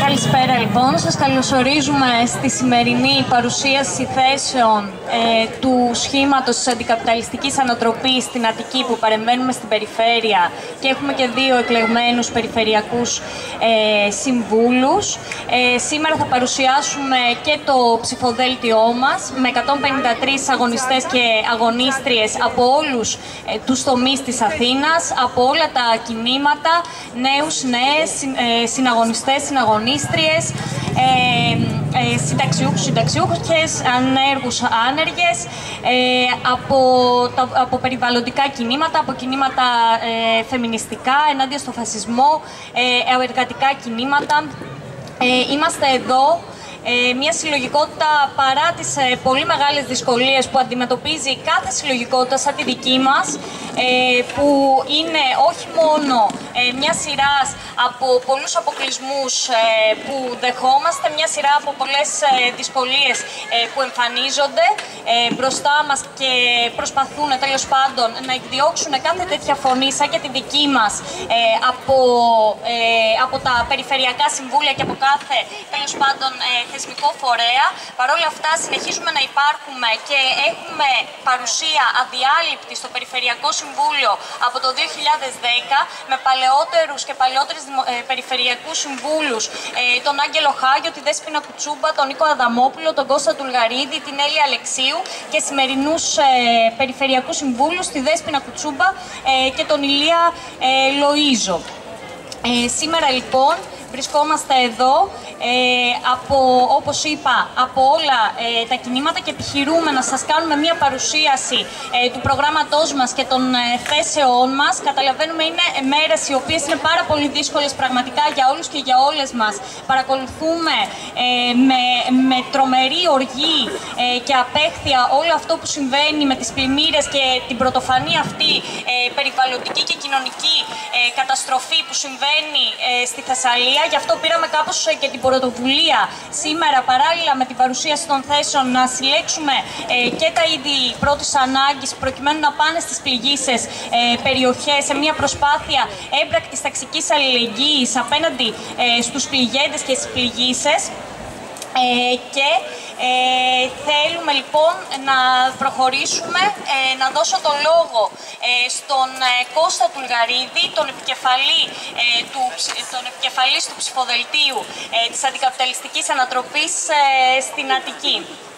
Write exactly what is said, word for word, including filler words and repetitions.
Καλησπέρα λοιπόν, σας καλωσορίζουμε στη σημερινή παρουσίαση θέσεων ε, του σχήματος της αντικαπιταλιστικής ανατροπής στην Αττική που παρεμβαίνουμε στην περιφέρεια και έχουμε και δύο εκλεγμένους περιφερειακούς ε, συμβούλους. Ε, σήμερα θα παρουσιάσουμε και το ψηφοδέλτιό μας με εκατόν πενήντα τρεις αγωνιστές και αγωνίστριες από όλους ε, τους τομείς της Αθήνας, από όλα τα κινήματα, νέους, νέες, ε, συναγωνιστές, συναγωνίστριες, ε, ε, συνταξιούχους, συνταξιούχες, ανέργους, άνεργες, ε, από, τα, από περιβαλλοντικά κινήματα, από κινήματα ε, φεμινιστικά, ενάντια στο φασισμό, ε, εργατικά κινήματα. Ε, είμαστε εδώ. Ε, μια συλλογικότητα παρά τις ε, πολύ μεγάλες δυσκολίες που αντιμετωπίζει κάθε συλλογικότητα σαν τη δική μας, ε, που είναι όχι μόνο ε, μια σειρά από πολλούς αποκλεισμούς ε, που δεχόμαστε, μια σειρά από πολλές ε, δυσκολίες ε, που εμφανίζονται ε, μπροστά μας και προσπαθούν τέλος πάντων να εκδιώξουν κάθε τέτοια φωνή σαν και τη δική μας ε, από, ε, από τα περιφερειακά συμβούλια και από κάθε τέλος πάντων ε, θεσμικό φορέα. Παρ' όλα αυτά συνεχίζουμε να υπάρχουμε και έχουμε παρουσία αδιάλειπτη στο Περιφερειακό Συμβούλιο από το δύο χιλιάδες δέκα με παλαιότερους και παλαιότερες ε, περιφερειακούς συμβούλους, ε, τον Άγγελο Χάγιο, τη Δέσποινα Κουτσούμπα, τον Νίκο Αδαμόπουλο, τον Κώστα Τουλγαρίδη, την Έλλη Αλεξίου και σημερινούς ε, περιφερειακούς συμβούλους, τη Δέσποινα Κουτσούμπα ε, και τον Ηλία ε, Λοΐζο. Ε, σήμερα λοιπόν βρισκόμαστε εδώ, ε, από, όπως είπα, από όλα ε, τα κινήματα και επιχειρούμε να σας κάνουμε μια παρουσίαση ε, του προγράμματός μας και των ε, θέσεών μας. Καταλαβαίνουμε είναι μέρες οι οποίες είναι πάρα πολύ δύσκολες πραγματικά για όλους και για όλες μας. Παρακολουθούμε ε, με, με τρομερή οργή ε, και απέχθεια όλο αυτό που συμβαίνει με τις πλημμύρες και την πρωτοφανή αυτή ε, περιβαλλοντική και κοινωνική ε, καταστροφή που συμβαίνει ε, στη Θεσσαλία. Γι' αυτό πήραμε κάπως και την πρωτοβουλία σήμερα, παράλληλα με την παρουσίαση των θέσεων, να συλλέξουμε ε, και τα είδη πρώτης ανάγκης προκειμένου να πάνε στις πληγείσες ε, περιοχές σε μια προσπάθεια έμπρακτης ταξικής αλληλεγγύης απέναντι ε, στους πληγέντες και στις πληγείσες. Ε, και ε, θέλουμε λοιπόν να προχωρήσουμε, ε, να δώσω το λόγο ε, στον ε, Κώστα Τουλγαρίδη, τον, επικεφαλή, ε, του, τον επικεφαλής του ψηφοδελτίου ε, της αντικαπιταλιστικής ανατροπής ε, στην Αττική.